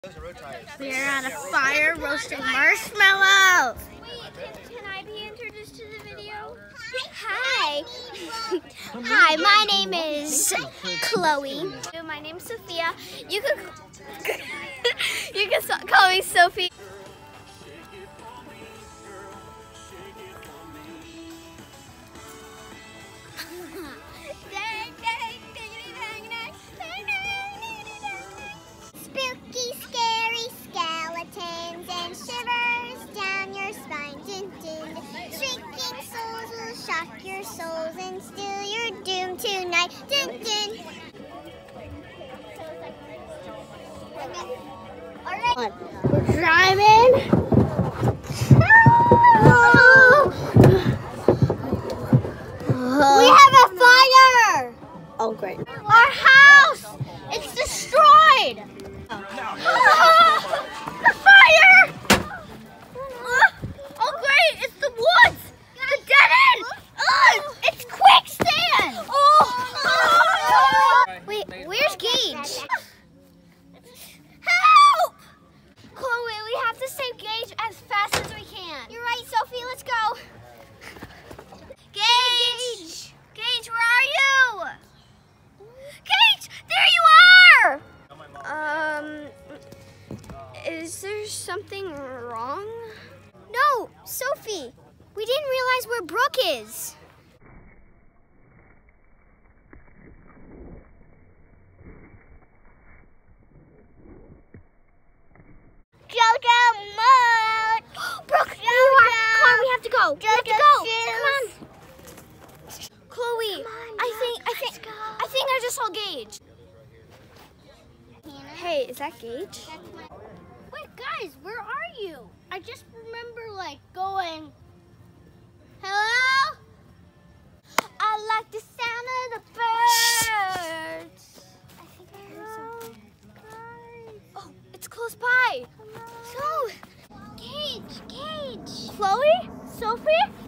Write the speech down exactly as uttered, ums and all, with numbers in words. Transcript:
We are on a fire roasting marshmallows. Wait, can I be introduced to the video? Hi. Hi, my name is Chloe. My name's Sophia. You can you can call me Sophie. Spooky, scary skeletons and shivers down your spine. Dun, dun, dun. Shrieking souls will shock your souls and still you're doomed tonight. Dun, dun. All right. We're driving. We have a fire! Oh, great. Our house! It's destroyed! The fire! Oh, great! It's the woods! The dead end! Oh, it's quicksand! Oh! Wait, where's Gage? Help! Chloe, we have to save Gage as fast as we can. You're right, Sophie, let's go. Gage! Gage, where are you? Gage, there you are! Um, is there something wrong? No, Sophie, we didn't realize where Brooke is. Jojo mode! Brooke, there you are! Come on, we have to go! We have to go! Come on! Chloe, I think, I think, I think I just saw Gage. Hey, is that Gage? Wait, guys, where are you? I just remember, like, going, hello? I like the sound of the birds. I think I heard something. Oh, it's close by. So, Gage, Gage. Chloe? Sophie?